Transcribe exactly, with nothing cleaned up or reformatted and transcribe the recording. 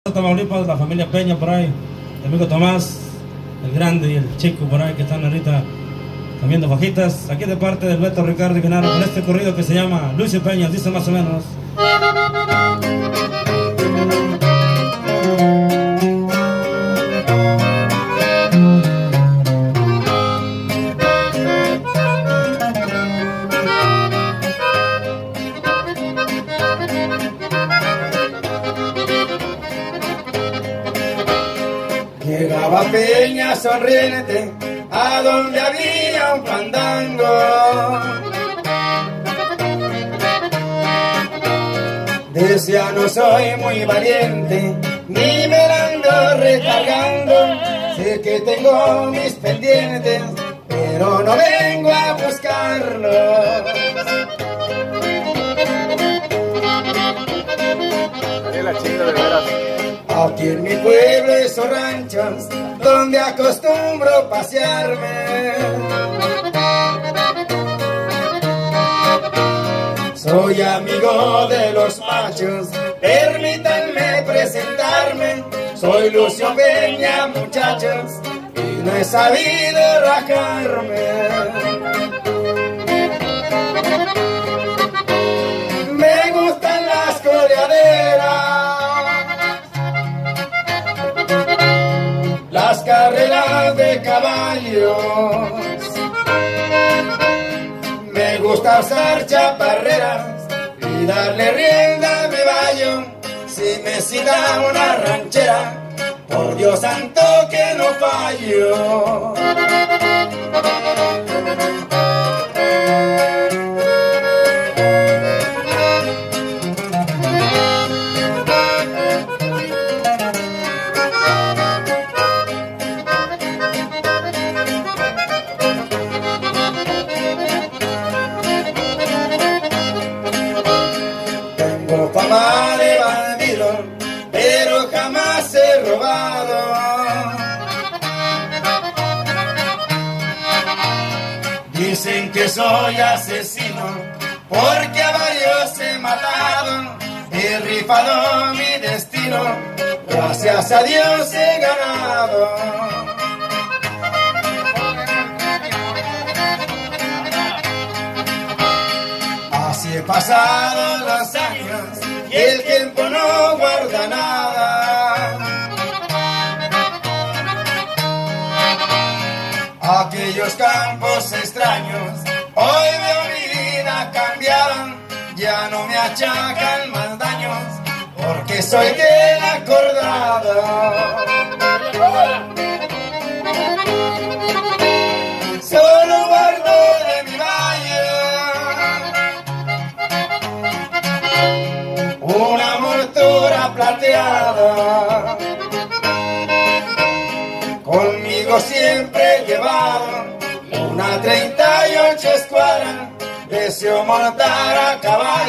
Tamaulipas, la familia Peña por ahí, el amigo Tomás, el grande y el chico por ahí que están ahorita comiendo fajitas. Aquí de parte del Beto Ricardo y Genaro con este corrido que se llama Lucio Peña, dice más o menos. Llegaba Peña sonriente a donde había un fandango. Decía no soy muy valiente, ni me la ando recargando. Sé que tengo mis pendientes, pero no vengo a buscarlos. La chinga de veras. Aquí en mi pueblo esos ranchos donde acostumbro pasearme. Soy amigo de los machos, permítanme presentarme. Soy Lucio Peña, muchachos, y no he sabido rajarme. Me gustan las coleaderas, las carreras de caballos. Me gusta usar chaparreras y darle rienda a mi bayo. Si me cita una ranchera, por Dios santo que no fallo. Tengo fama de bandido, pero jamás he robado. Dicen que soy asesino, porque a varios he matado. He rifado mi destino, gracias a Dios he ganado. Así he pasado los años y el tiempo no guarda nada. Aquellos campos extraños, hoy veo mi vida cambiada. Ya no me achacan más daños, porque soy de la acordada. Solo guardo de mi valle una montura plateada. Conmigo siempre he llevado una treinta y ocho escuadra. Deseo montar a caballo